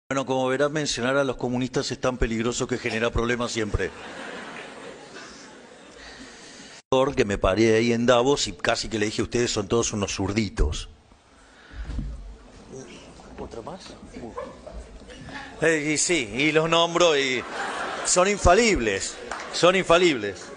Bueno, como verás, mencionar a los comunistas es tan peligroso que genera problemas siempre. Que me paré ahí en Davos y casi que le dije, ustedes son todos unos zurditos. ¿Otro más? Y sí, y los nombro y son infalibles, son infalibles.